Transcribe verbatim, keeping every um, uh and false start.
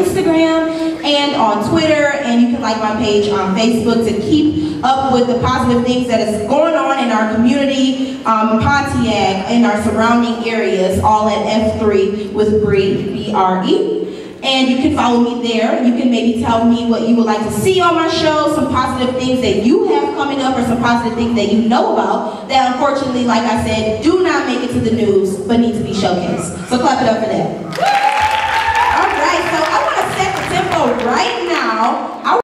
Instagram and on Twitter, and you can like my page on Facebook to keep up with the positive things that is going on in our community, um, Pontiac, and our surrounding areas, all at F three with Bree, B R E. And you can follow me there. You can maybe tell me what you would like to see on my show, some positive things that you have coming up, or some positive things that you know about that unfortunately, like I said, do not make it to the news, but need to be showcased. So clap it up for that.